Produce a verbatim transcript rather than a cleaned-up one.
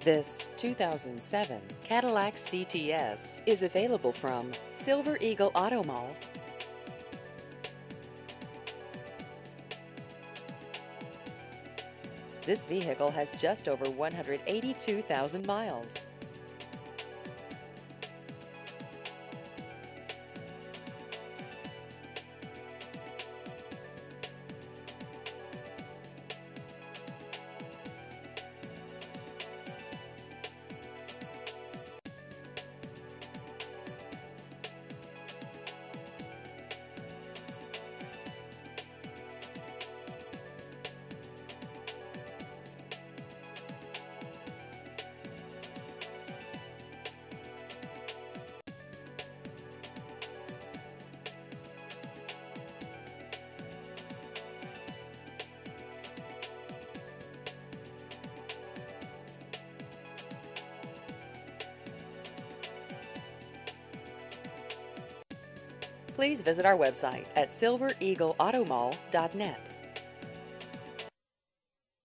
This two thousand seven Cadillac C T S is available from Silver Eagle Auto Mall. This vehicle has just over one hundred eighty-two thousand miles. Please visit our website at silver eagle auto mall dot net.